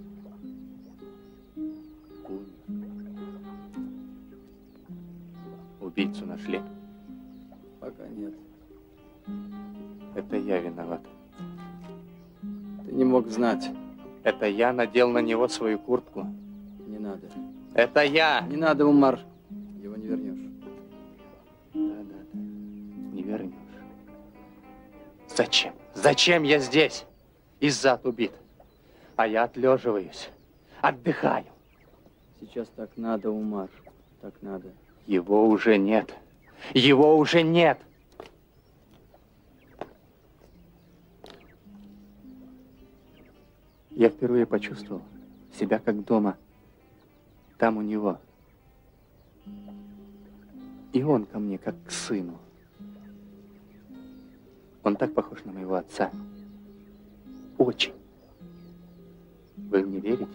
Умер. Убийцу нашли? Пока нет. Это я виноват. Ты не мог знать. Это я надел на него свою куртку. Не надо. Это я! Не надо, Умар. Его не вернешь. Да. Не вернешь. Зачем? Зачем я здесь? Иззат убит. А я отлеживаюсь. Отдыхаю. Сейчас так надо, Умар. Так надо. Его уже нет. Его уже нет. Я впервые почувствовал себя как дома. Там у него. И он ко мне как к сыну. Он так похож на моего отца. Очень. Вы мне верите?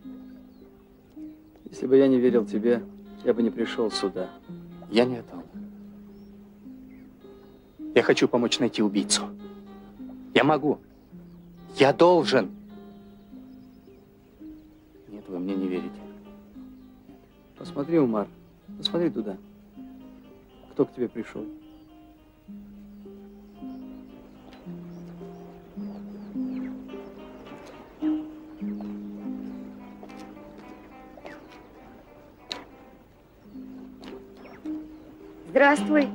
Если бы я не верил тебе, я бы не пришел сюда. Я не о том. Я хочу помочь найти убийцу. Я могу. Я должен. Нет, вы мне не верите. Посмотри, Умар. Посмотри туда. Кто к тебе пришел? Здравствуй.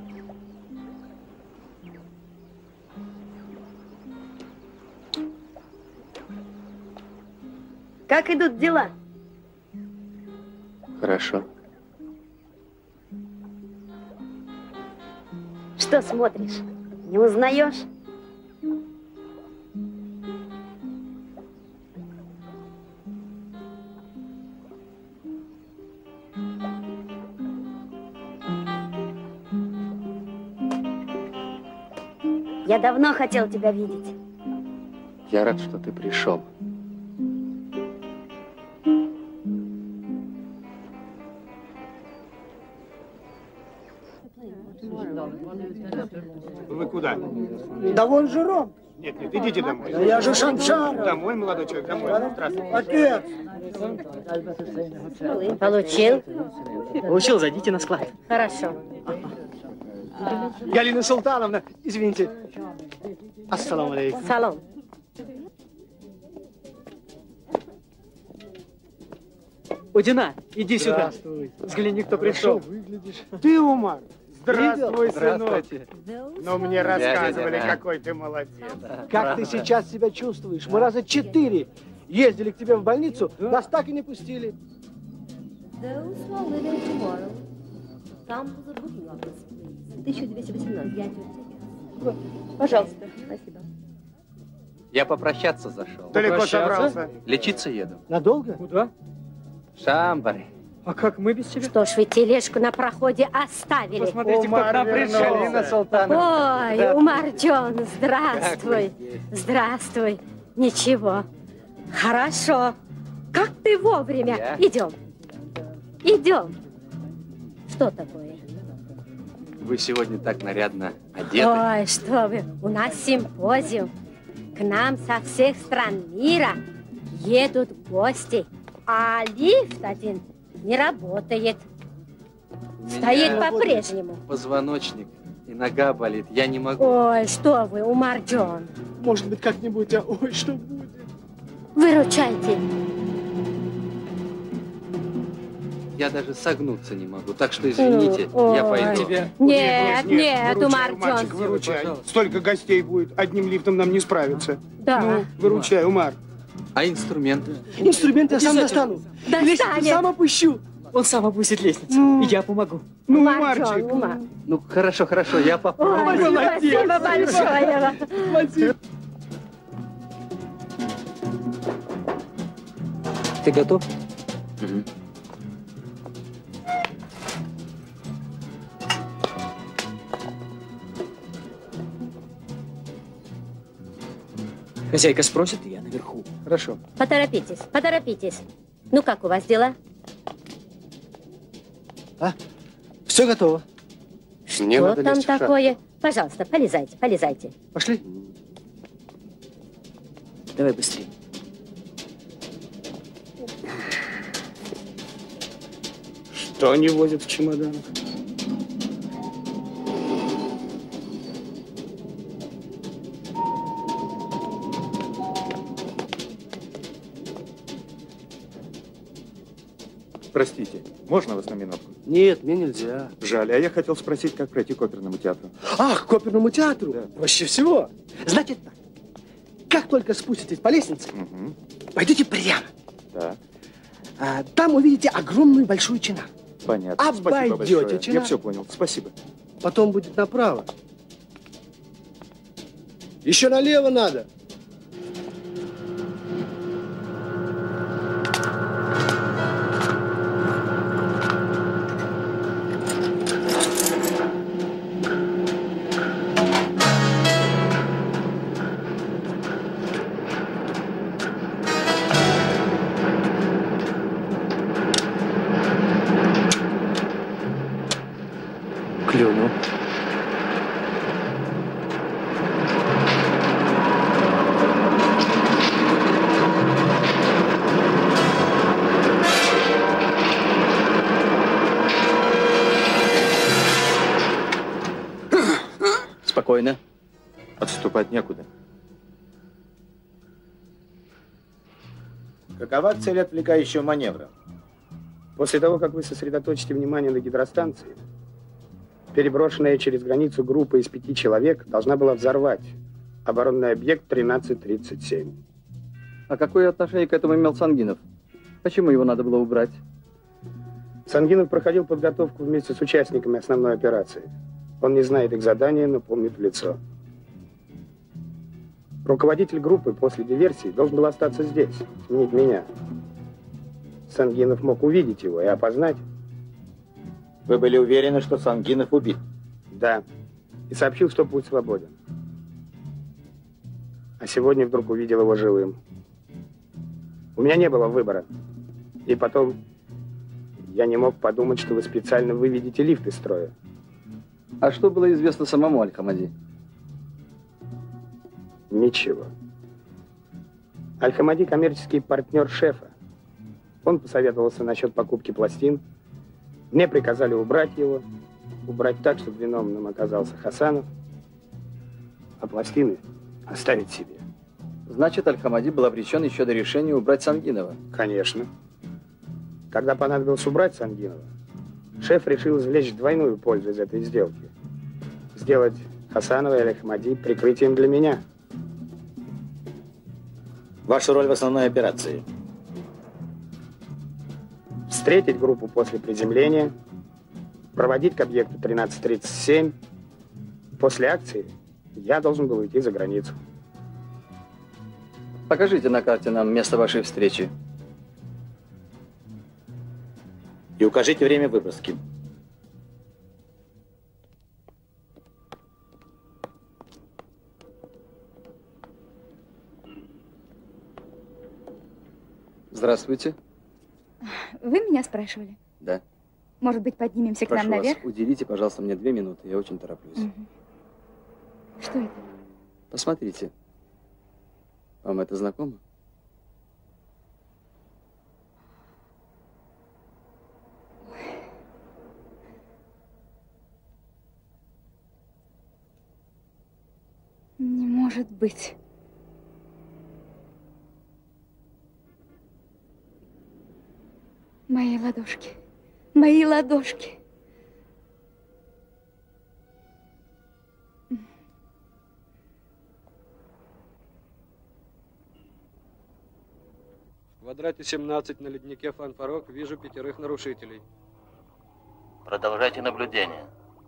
Как идут дела? Хорошо. Что смотришь? Не узнаешь? Я давно хотел тебя видеть. Я рад, что ты пришел. Вы куда? Да вон же Ром. Нет, идите домой. Да я же Шаншар. Домой, молодой человек, домой. Здравствуйте. Отец. Получил? Получил, зайдите на склад. Хорошо. Галина Султановна, извините. Ассаламу алейкум. Салам. Удина, иди сюда. Взгляни, кто пришел. Выглядишь. Ты, Умар. Здравствуй, Здравствуйте. Но мне рассказывали, Дядя, какой ты молодец. Как ты сейчас себя чувствуешь? Мы раза 4 ездили к тебе в больницу, нас так и не пустили. Those who are living tomorrow, come to the booking office, please. 1218, я тетя. Пожалуйста. Спасибо. Я попрощаться зашел. Далеко собрался? Лечиться еду. Надолго? Куда? Шамбары. А как мы без тебя? Что ж вы тележку на проходе оставили? Посмотрите, кто к нам пришел. Галина Султановна. Ой, Умарджон, здравствуй. Здравствуй. Ничего. Хорошо. Как ты вовремя. Я? Идем. Идем. Что такое? Вы сегодня так нарядно одеты. Ой, что вы. У нас симпозиум. К нам со всех стран мира едут гости. А лифт один не работает. Стоит по-прежнему. Позвоночник и нога болит. Я не могу. Ой, что вы, Умарджон. Может быть, как-нибудь, а ой, что будет? Выручайте. Я даже согнуться не могу. Так что извините, Ой. я пойду. Нет, нет, Выручай, Умарджон. мальчик, выручай. Столько гостей будет, одним лифтом нам не справиться. Да. Ну, выручай, Умар. А инструменты? Инструменты я сам достану. Достанет. Лестницу сам опущу. Он сам опустит лестницу. И я помогу. Ну, Марчик. Ну, хорошо, хорошо, я попробую. Ой, спасибо большое. Спасибо. Ты готов? Угу. Хозяйка спросит, и я наверху. Хорошо. Поторопитесь, поторопитесь. Ну, как у вас дела? Все готово. Что там такое? Пожалуйста, полезайте, полезайте. Пошли. Давай быстрее. Что они возят в чемоданах? Простите, можно вас на минутку? Нет, мне нельзя. Жаль, а я хотел спросить, как пройти к оперному театру. Ах, к оперному театру? Да. Проще всего. Значит так, как только спуститесь по лестнице, пойдите прямо. Так. Там увидите огромную большую чинар. Понятно. Обойдете Спасибо большое. чинар. Я все понял. Спасибо. Потом будет направо. Еще налево надо. Клюнул. Спокойно. Отступать некуда. Какова цель отвлекающего маневра? После того, как вы сосредоточите внимание на гидростанции, переброшенная через границу группа из 5 человек должна была взорвать оборонный объект 1337. А какое отношение к этому имел Сангинов? Почему его надо было убрать? Сангинов проходил подготовку вместе с участниками основной операции. Он не знает их задания, но помнит в лицо. Руководитель группы после диверсии должен был остаться здесь, сменить меня. Сангинов мог увидеть его и опознать. Вы были уверены, что Сангинов убит? Да. И сообщил, что путь свободен. А сегодня вдруг увидел его живым. У меня не было выбора. И потом, я не мог подумать, что вы специально выведете лифт из строя. А что было известно самому Аль-Хамади? Ничего. Аль-Хамади – коммерческий партнер шефа. Он посоветовался насчет покупки пластин. Мне приказали убрать его. Убрать так, чтобы виновным оказался Хасанов. А пластины оставить себе. Значит, Аль-Хамади был обречен еще до решения убрать Сангинова? Конечно. Когда понадобилось убрать Сангинова, шеф решил извлечь двойную пользу из этой сделки. Сделать Хасанова и Аль-Хамади прикрытием для меня. Ваша роль в основной операции? Встретить группу после приземления, проводить к объекту 1337. После акции я должен был уйти за границу. Покажите на карте нам место вашей встречи. И укажите время выброски. Здравствуйте. Вы меня спрашивали? Да. Может быть, поднимемся Прошу к нам наверх? вас, уделите, пожалуйста, мне 2 минуты. Я очень тороплюсь. Что это? Посмотрите. Вам это знакомо? Не может быть. Мои ладошки. Мои ладошки. В квадрате 17 на леднике Фанфарок вижу 5 нарушителей. Продолжайте наблюдение.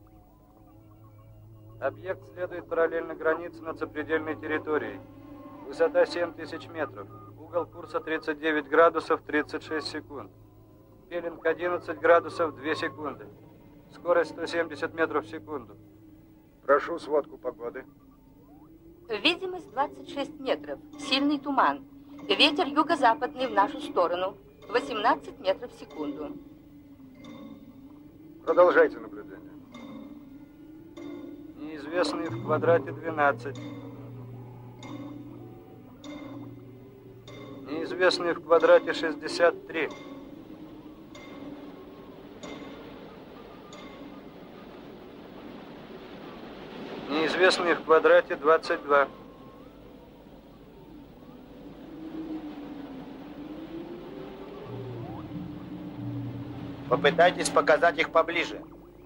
Объект следует параллельно границе над сопредельной территорией. Высота 7000 метров. Угол курса 39 градусов 36 секунд. Пеленг 11 градусов 2 секунды. Скорость 170 метров в секунду. Прошу сводку погоды. Видимость 26 метров. Сильный туман. Ветер юго-западный в нашу сторону. 18 метров в секунду. Продолжайте наблюдение. Неизвестный в квадрате 12. Неизвестный в квадрате 63. Неизвестный в квадрате 22. Попытайтесь показать их поближе.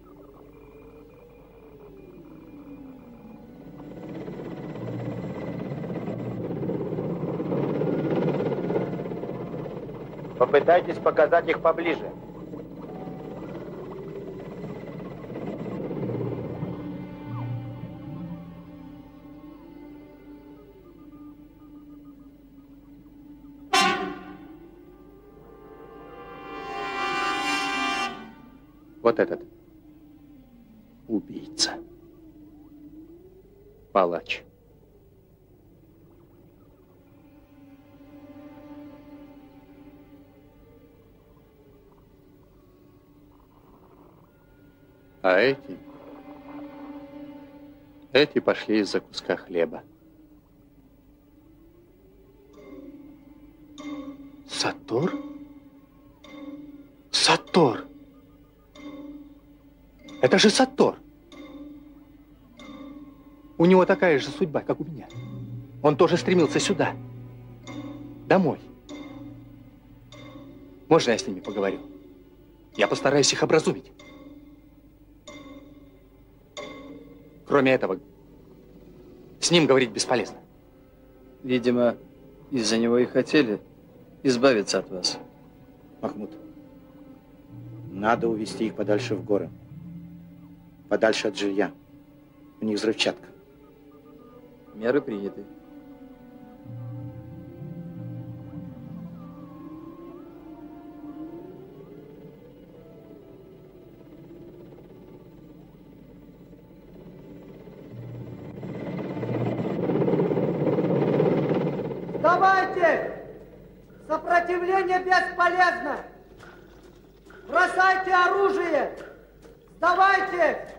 Попытайтесь показать их поближе. Вот этот убийца, палач. А эти пошли из-за куска хлеба. Сатор? Сатор! Это же Сатор! У него такая же судьба, как у меня. Он тоже стремился сюда. Домой. Можно я с ними поговорю? Я постараюсь их образумить. Кроме этого, с ним говорить бесполезно. Видимо, из-за него и хотели избавиться от вас. Махмуд, надо увезти их подальше в горы. Подальше от жилья. У них взрывчатка. Меры приняты. Давайте! Сопротивление бесполезно! Бросайте оружие! Сдавайте!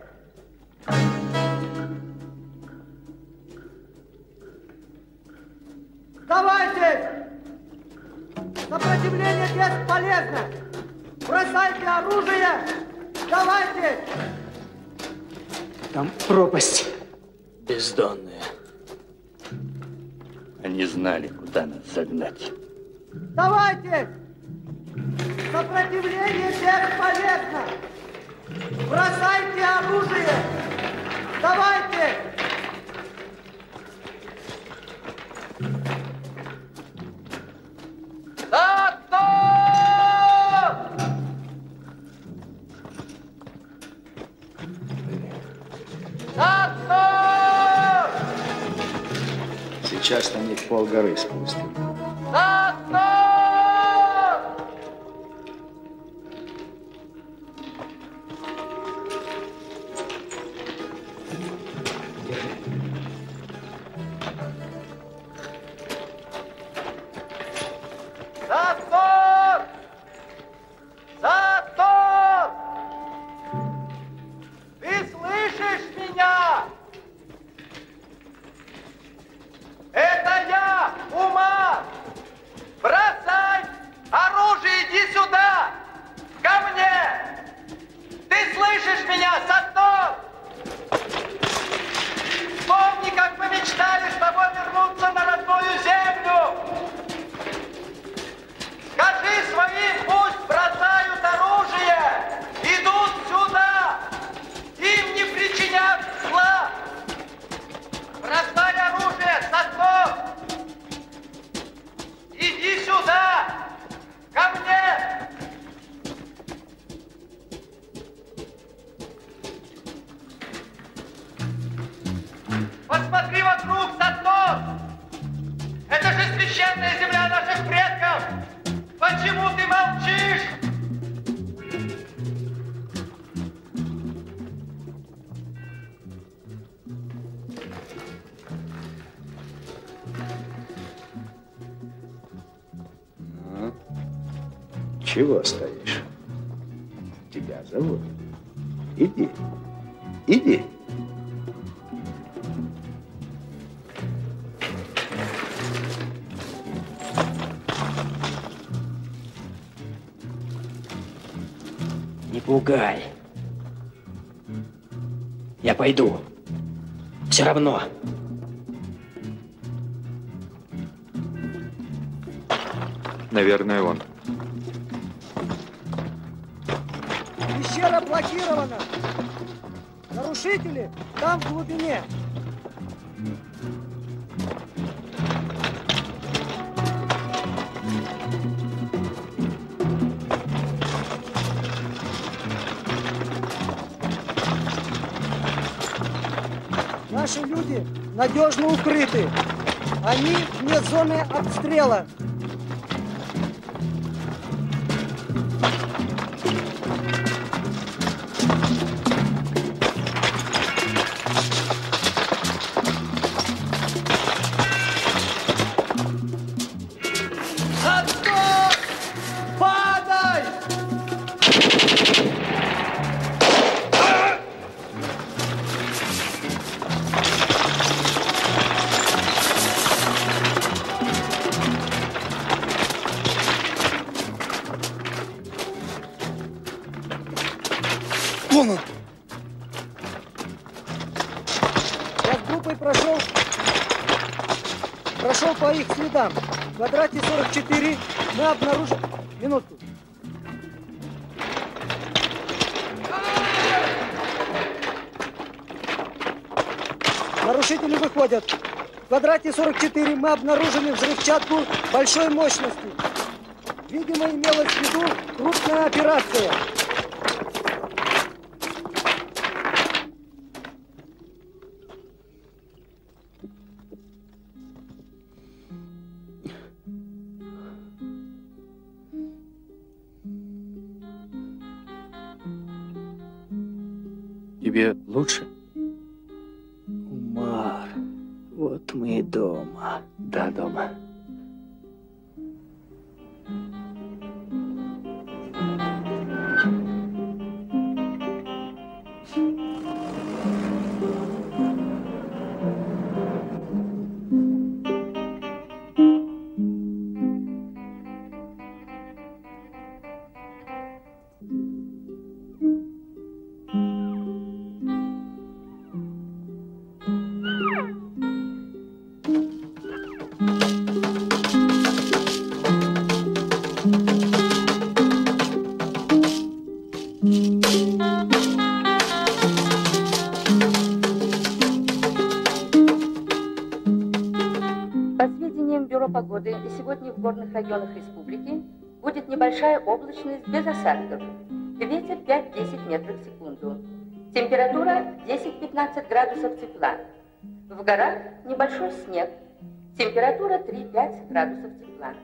Сдавайте! Сопротивление бесполезно! Бросайте оружие! Сдавайте! Там пропасть. Бездонная. Они знали, куда нас загнать. Давайте! Сопротивление бесполезно! Бросайте оружие! Давайте! Сейчас на них полгоры спустим. Затор! Затор! Ты слышишь меня? Это я, Умар! Бросай оружие, иди сюда! Ко мне! Ты слышишь меня, Сатор? Вспомни, как мы мечтали с тобой вернуться на родную землю! Скажи своим, пусть бросают оружие! Идут сюда! Им не причинят зла! Бросай оружие, Сатор! Иди сюда! Посмотри вокруг, Сатнос! Это же священная земля наших предков! Почему ты молчишь? Чего стоишь? Тебя зовут. Иди. Иди. Не пугай. Я пойду. Все равно. Наверное, он. Пещера блокирована. Нарушители там в глубине. Наши люди надежно укрыты. Они вне зоны обстрела. Вон он! Я с группой прошел по их следам. В квадрате 44 мы обнаружили... Минутку. Нарушители выходят. В квадрате 44 мы обнаружили взрывчатку большой мощности. Видимо, имелась в виду крупная операция. Тебе лучше? Умар, вот мы и дома. Да, дома. Погоды сегодня в горных районах республики будет небольшая облачность без осадков. Ветер 5-10 метров в секунду. Температура 10-15 градусов тепла. В горах небольшой снег. Температура 3-5 градусов тепла.